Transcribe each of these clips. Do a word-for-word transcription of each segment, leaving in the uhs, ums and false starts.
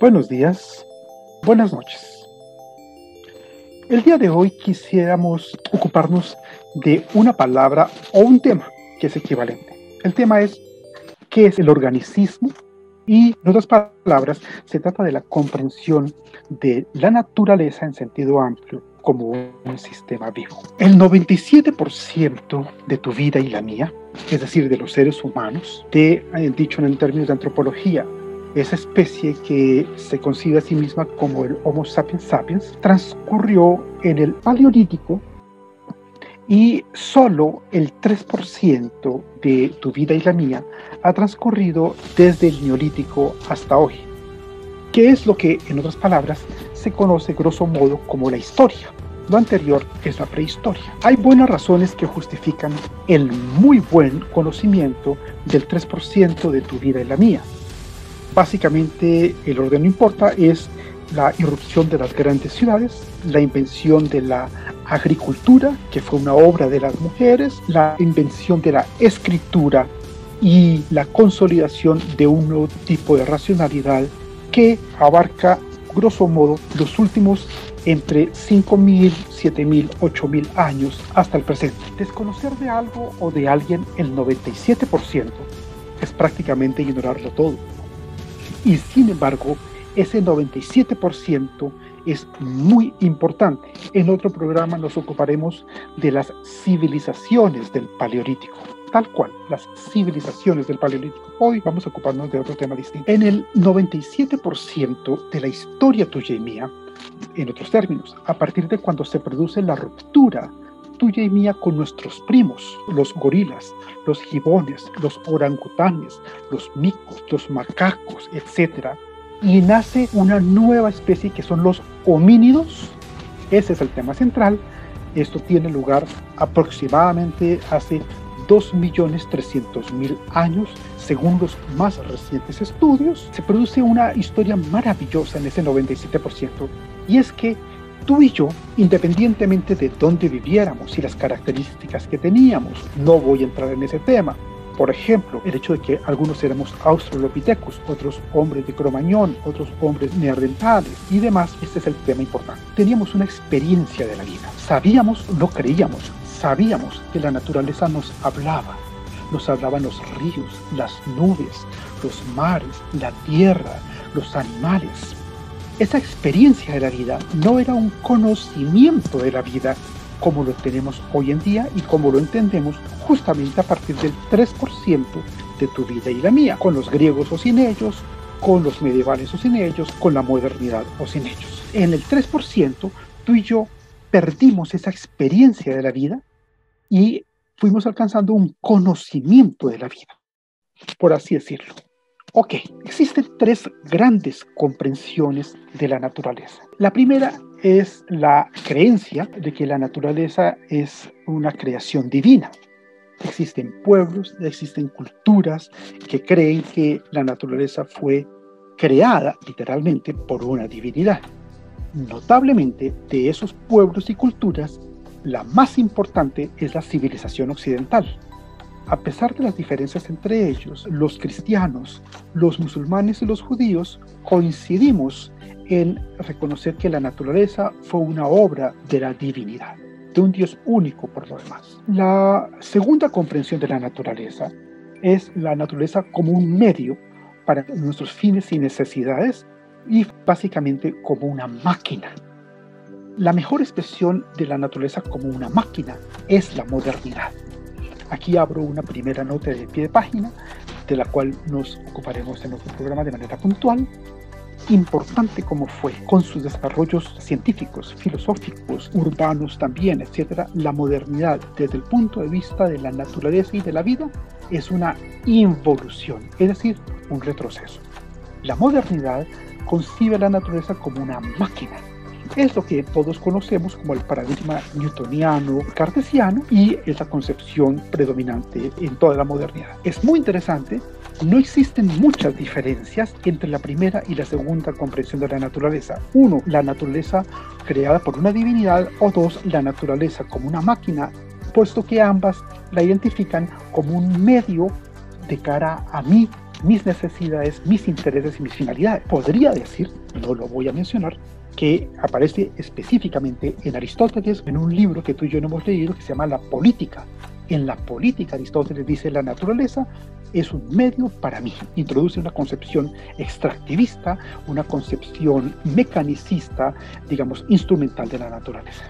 Buenos días, buenas noches. El día de hoy quisiéramos ocuparnos de una palabra o un tema que es equivalente. El tema es ¿qué es el organicismo? Y en otras palabras, se trata de la comprensión de la naturaleza en sentido amplio como un sistema vivo. El noventa y siete por ciento de tu vida y la mía, es decir, de los seres humanos, de, dicho en términos de antropología, esa especie que se considera a sí misma como el Homo sapiens sapiens, transcurrió en el Paleolítico y solo el tres por ciento de tu vida y la mía ha transcurrido desde el Neolítico hasta hoy, que es lo que, en otras palabras, se conoce grosso modo como la historia. Lo anterior es la prehistoria. Hay buenas razones que justifican el muy buen conocimiento del tres por ciento de tu vida y la mía. Básicamente, el orden no importa, es la irrupción de las grandes ciudades, la invención de la agricultura, que fue una obra de las mujeres, la invención de la escritura y la consolidación de un nuevo tipo de racionalidad que abarca, grosso modo, los últimos entre cinco mil, siete mil, ocho mil años hasta el presente. Desconocer de algo o de alguien el noventa y siete por ciento es prácticamente ignorarlo todo. Y sin embargo, ese noventa y siete por ciento es muy importante. En otro programa nos ocuparemos de las civilizaciones del Paleolítico, tal cual, las civilizaciones del Paleolítico. Hoy vamos a ocuparnos de otro tema distinto. En el noventa y siete por ciento de la historia tuya y mía, en otros términos, a partir de cuando se produce la ruptura tuya y mía con nuestros primos, los gorilas, los gibones, los orangutanes, los micos, los macacos, etcétera, y nace una nueva especie que son los homínidos. Ese es el tema central. Esto tiene lugar aproximadamente hace dos millones trescientos mil años, según los más recientes estudios. Se produce una historia maravillosa en ese noventa y siete por ciento, y es que tú y yo, independientemente de dónde viviéramos y las características que teníamos, no voy a entrar en ese tema. Por ejemplo, el hecho de que algunos éramos australopithecus, otros hombres de Cro-Magnon, otros hombres neandertales y demás, este es el tema importante. Teníamos una experiencia de la vida. Sabíamos, no creíamos, sabíamos que la naturaleza nos hablaba. Nos hablaban los ríos, las nubes, los mares, la tierra, los animales. Esa experiencia de la vida no era un conocimiento de la vida como lo tenemos hoy en día y como lo entendemos justamente a partir del tres por ciento de tu vida y la mía, con los griegos o sin ellos, con los medievales o sin ellos, con la modernidad o sin ellos. En el tres por ciento tú y yo perdimos esa experiencia de la vida y fuimos alcanzando un conocimiento de la vida, por así decirlo. Ok, existen tres grandes comprensiones de la naturaleza. La primera es la creencia de que la naturaleza es una creación divina. Existen pueblos, existen culturas que creen que la naturaleza fue creada literalmente por una divinidad. Notablemente, de esos pueblos y culturas, la más importante es la civilización occidental. A pesar de las diferencias entre ellos, los cristianos, los musulmanes y los judíos coincidimos en reconocer que la naturaleza fue una obra de la divinidad, de un Dios único por lo demás. La segunda comprensión de la naturaleza es la naturaleza como un medio para nuestros fines y necesidades y básicamente como una máquina. La mejor expresión de la naturaleza como una máquina es la modernidad. Aquí abro una primera nota de pie de página, de la cual nos ocuparemos en otro programa de manera puntual. Importante como fue, con sus desarrollos científicos, filosóficos, urbanos también, etcétera, la modernidad desde el punto de vista de la naturaleza y de la vida es una involución, es decir, un retroceso. La modernidad concibe a la naturaleza como una máquina. Es lo que todos conocemos como el paradigma newtoniano, cartesiano, y es la concepción predominante en toda la modernidad. Es muy interesante, no existen muchas diferencias entre la primera y la segunda comprensión de la naturaleza. Uno, la naturaleza creada por una divinidad, o dos, la naturaleza como una máquina, puesto que ambas la identifican como un medio de cara a mí mis necesidades, mis intereses y mis finalidades. Podría decir, no lo voy a mencionar, que aparece específicamente en Aristóteles, en un libro que tú y yo no hemos leído, que se llama La Política. En La Política, Aristóteles dice: la naturaleza es un medio para mí. Introduce una concepción extractivista, una concepción mecanicista, digamos, instrumental de la naturaleza.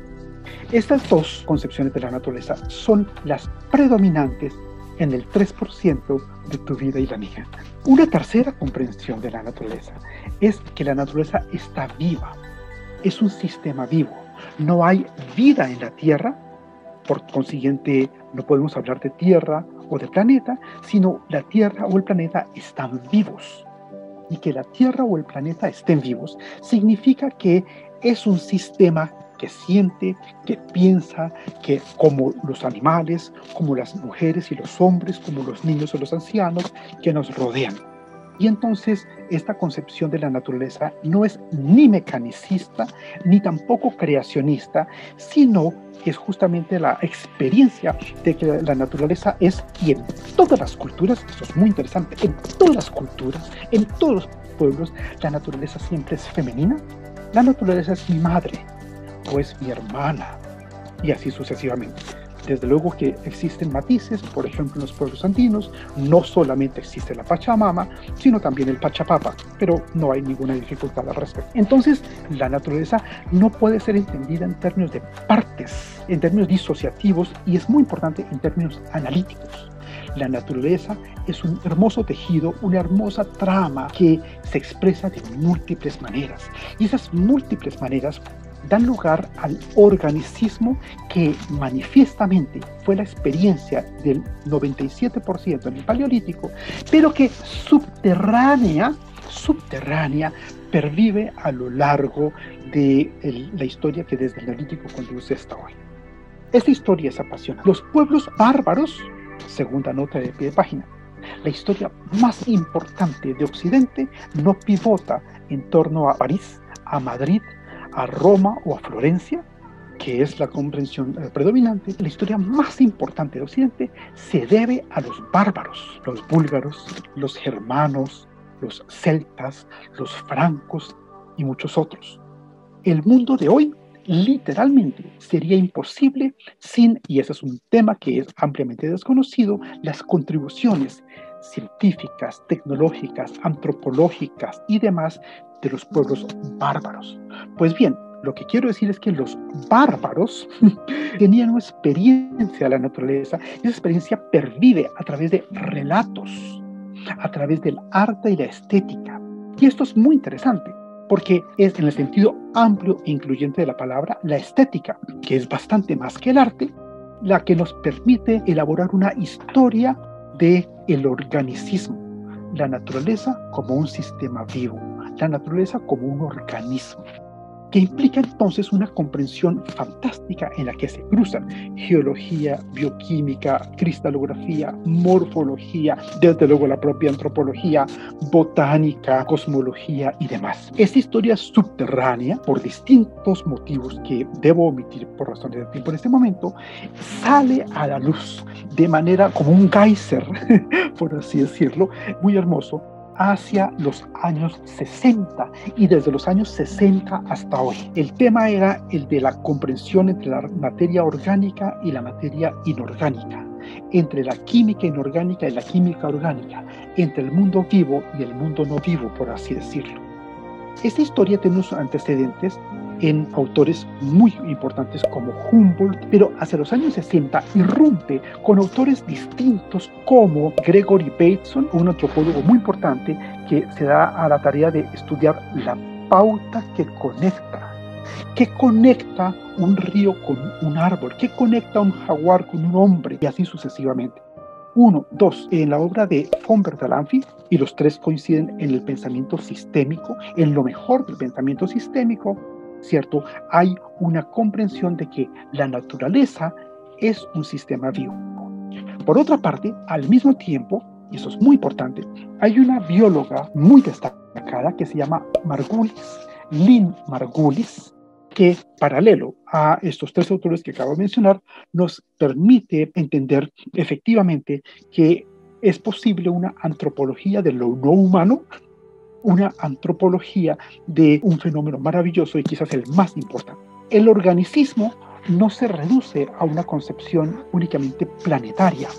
Estas dos concepciones de la naturaleza son las predominantes en el tres por ciento de tu vida y la mía. Una tercera comprensión de la naturaleza es que la naturaleza está viva, es un sistema vivo. No hay vida en la Tierra, por consiguiente no podemos hablar de Tierra o de planeta, sino la Tierra o el planeta están vivos. Y que la Tierra o el planeta estén vivos significa que es un sistema que siente, que piensa, que como los animales, como las mujeres y los hombres, como los niños o los ancianos que nos rodean. Y entonces esta concepción de la naturaleza no es ni mecanicista, ni tampoco creacionista, sino que es justamente la experiencia de que la naturaleza es, y en todas las culturas, esto es muy interesante, en todas las culturas, en todos los pueblos, la naturaleza siempre es femenina. La naturaleza es mi madre, o es mi hermana, y así sucesivamente. Desde luego que existen matices, por ejemplo en los pueblos andinos, no solamente existe la Pachamama, sino también el Pachapapa, pero no hay ninguna dificultad al respecto. Entonces, la naturaleza no puede ser entendida en términos de partes, en términos disociativos, y es muy importante en términos analíticos. La naturaleza es un hermoso tejido, una hermosa trama que se expresa de múltiples maneras, y esas múltiples maneras dan lugar al organicismo que manifiestamente fue la experiencia del noventa y siete por ciento en el Paleolítico, pero que subterránea, subterránea pervive a lo largo de el, la historia que desde el Neolítico conduce hasta hoy. Esta historia es apasionante. Los pueblos bárbaros, segunda nota de pie de página, la historia más importante de Occidente no pivota en torno a París, a Madrid, a Roma o a Florencia, que es la comprensión predominante. La historia más importante de Occidente se debe a los bárbaros, los búlgaros, los germanos, los celtas, los francos y muchos otros. El mundo de hoy literalmente sería imposible sin, y ese es un tema que es ampliamente desconocido, las contribuciones científicas, tecnológicas, antropológicas y demás de los pueblos bárbaros. Pues bien, lo que quiero decir es que los bárbaros tenían una experiencia de la naturaleza, y esa experiencia pervive a través de relatos, a través del arte y la estética. Y esto es muy interesante, porque es en el sentido amplio e incluyente de la palabra, la estética, que es bastante más que el arte, la que nos permite elaborar una historia del organicismo, la naturaleza como un sistema vivo, la naturaleza como un organismo, que implica entonces una comprensión fantástica en la que se cruzan geología, bioquímica, cristalografía, morfología, desde luego la propia antropología, botánica, cosmología y demás. Esta historia subterránea, por distintos motivos que debo omitir por razones de tiempo en este momento, sale a la luz de manera como un geyser, por así decirlo, muy hermoso, hacia los años sesenta, y desde los años sesenta hasta hoy. El tema era el de la comprensión entre la materia orgánica y la materia inorgánica, entre la química inorgánica y la química orgánica, entre el mundo vivo y el mundo no vivo, por así decirlo. Esta historia tiene unos antecedentes en autores muy importantes como Humboldt, pero hacia los años sesenta irrumpe con autores distintos como Gregory Bateson, un antropólogo muy importante que se da a la tarea de estudiar la pauta que conecta. ¿Qué conecta un río con un árbol? ¿Qué conecta un jaguar con un hombre? Y así sucesivamente. Uno, dos, en la obra de Humbert de Alanfi, y los tres coinciden en el pensamiento sistémico, en lo mejor del pensamiento sistémico, ¿cierto? Hay una comprensión de que la naturaleza es un sistema vivo. Por otra parte, al mismo tiempo, y eso es muy importante, hay una bióloga muy destacada que se llama Margulis, Lynn Margulis, que, paralelo a estos tres autores que acabo de mencionar, nos permite entender efectivamente que Es posible una antropología de lo no humano, una antropología de un fenómeno maravilloso y quizás el más importante. El organicismo no se reduce a una concepción únicamente planetaria.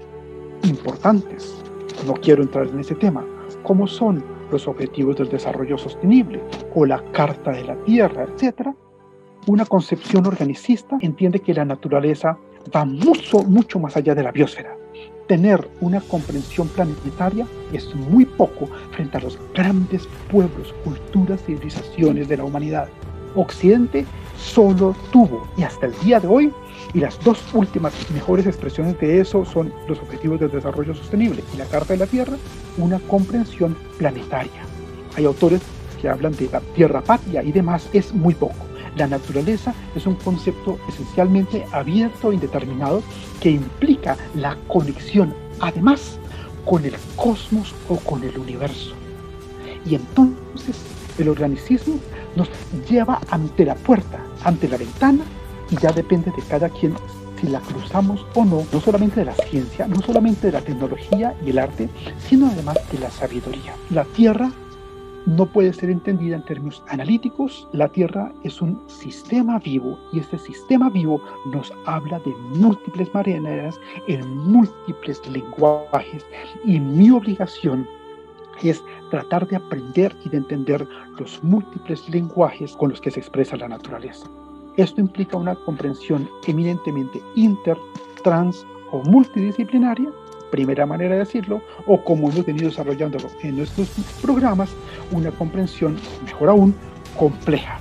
Importantes, no quiero entrar en ese tema, como son los Objetivos del Desarrollo Sostenible o la Carta de la Tierra, etcétera. Una concepción organicista entiende que la naturaleza va mucho, mucho más allá de la biosfera. Tener una comprensión planetaria es muy poco frente a los grandes pueblos, culturas, civilizaciones de la humanidad. Occidente solo tuvo, y hasta el día de hoy, y las dos últimas mejores expresiones de eso son los Objetivos del Desarrollo Sostenible y la Carta de la Tierra, una comprensión planetaria. Hay autores que hablan de la tierra patria y demás, es muy poco. La naturaleza es un concepto esencialmente abierto e indeterminado que implica la conexión, además, con el cosmos o con el universo. Y entonces el organicismo nos lleva ante la puerta, ante la ventana, y ya depende de cada quien si la cruzamos o no, no solamente de la ciencia, no solamente de la tecnología y el arte, sino además de la sabiduría. La Tierra no puede ser entendida en términos analíticos. La Tierra es un sistema vivo y este sistema vivo nos habla de múltiples maneras, en múltiples lenguajes, y mi obligación es tratar de aprender y de entender los múltiples lenguajes con los que se expresa la naturaleza. Esto implica una comprensión eminentemente inter, trans o multidisciplinaria, primera manera de decirlo, o como hemos venido desarrollándolo en nuestros programas, una comprensión, mejor aún, compleja.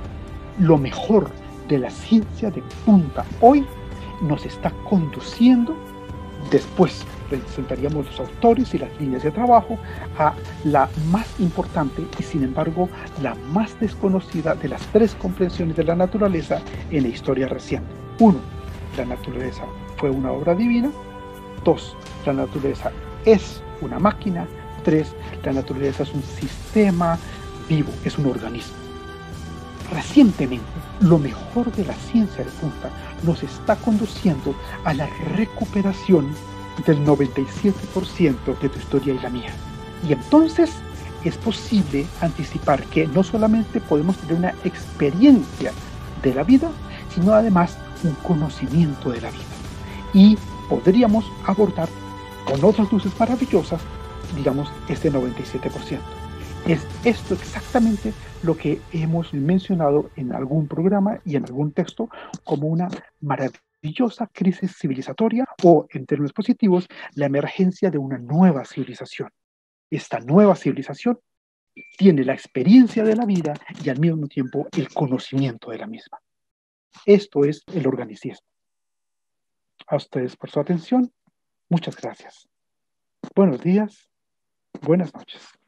Lo mejor de la ciencia de punta hoy nos está conduciendo, después presentaríamos los autores y las líneas de trabajo, a la más importante y sin embargo la más desconocida de las tres comprensiones de la naturaleza en la historia reciente. Uno, la naturaleza fue una obra divina. Dos, la naturaleza es una máquina. Tres, la naturaleza es un sistema vivo, es un organismo. Recientemente, lo mejor de la ciencia de punta nos está conduciendo a la recuperación del noventa y siete por ciento de tu historia y la mía. Y entonces es posible anticipar que no solamente podemos tener una experiencia de la vida, sino además un conocimiento de la vida. Y podríamos abordar con otras luces maravillosas, digamos, este noventa y siete por ciento. Es esto exactamente lo que hemos mencionado en algún programa y en algún texto como una maravillosa crisis civilizatoria o, en términos positivos, la emergencia de una nueva civilización. Esta nueva civilización tiene la experiencia de la vida y al mismo tiempo el conocimiento de la misma. Esto es el organicismo. A ustedes por su atención. Muchas gracias. Buenos días. Buenas noches.